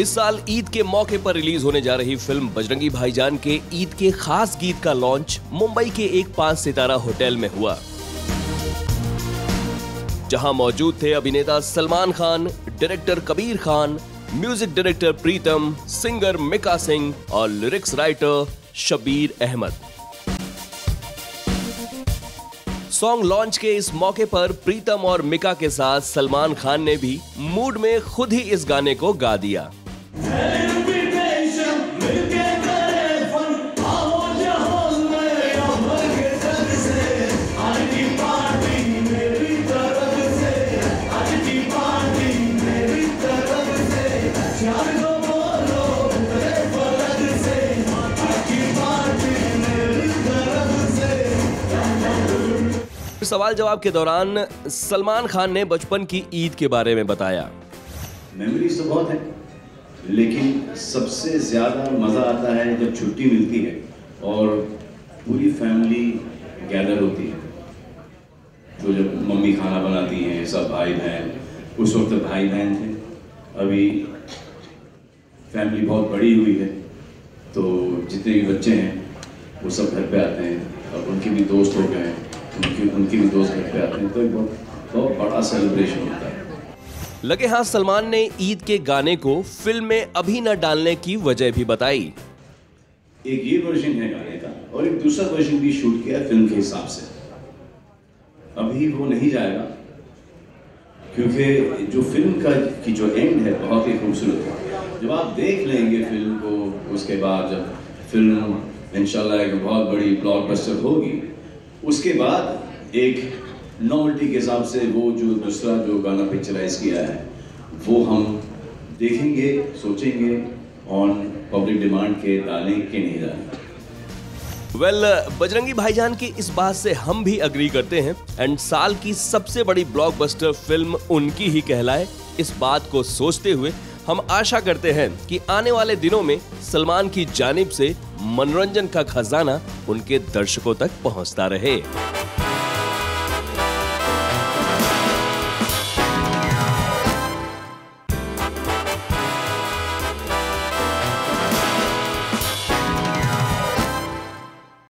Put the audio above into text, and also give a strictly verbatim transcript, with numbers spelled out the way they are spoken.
इस साल ईद के मौके पर रिलीज होने जा रही फिल्म बजरंगी भाईजान के ईद के खास गीत का लॉन्च मुंबई के एक पांच सितारा होटल में हुआ, जहां मौजूद थे अभिनेता Salman Khan, director Kabir Khan, music director Pritam, singer Mika Singh और lyrics writer Shabbir Ahmed. Song launch के इस मौके पर प्रीतम और मिका के साथ सलमान खान ने भी मूड में खुद ही इस गाने को गा दिया। सवाल जवाब के दौरान सलमान खान ने बचपन की ईद के बारे में बताया। मेमोरीज तो बहुत है, लेकिन सबसे ज्यादा मजा आता है जब छुट्टी मिलती है और पूरी फैमिली गैदर होती है। तो जब मम्मी खाना बनाती हैं, सब भाई बहन, उस वक्त भाई बहन थे, अभी फैमिली बहुत बड़ी हुई है, तो जितने भी बच्चे हैं वो सब घर पे आते हैं और उनके भी दोस्त हो गए हैं, उनके उनके भी दोस्त घर पे आते हैं, तो एक बहुत बहुत बड़ा सेलिब्रेशन होता है। लगे हाथ सलमान ने ईद के गाने को फिल्म में अभी न डालने की वजह भी बताई। एक ये वर्जन है गाने का और एक दूसरा वर्जन भी शूट किया फिल्म के हिसाब से। अभी वो नहीं जाएगा क्योंकि जो फिल्म का की जो एंड है बहुत ही खूबसूरत है। जब आप देख लेंगे फिल्म को, उसके बाद जब फिल्म इंशाल्लाह एक बहुत बड़ी ब्लॉकबस्टर होगी, उसके बाद एक नॉवेल्टी के हिसाब से वो जो दूसरा जो गाना पिक्चराइज किया है वो हम देखेंगे, सोचेंगे ऑन पब्लिक डिमांड के डालें कि नहीं डालें। वेल well, बजरंगी भाईजान की इस बात से हम भी अग्री करते हैं एंड साल की सबसे बड़ी ब्लॉकबस्टर फिल्म उनकी ही कहलाए, इस बात को सोचते हुए हम आशा करते हैं कि आने वाले दिनों में सलमान की जानिब से मनोरंजन का खजाना उनके दर्शकों तक पहुंचता रहे।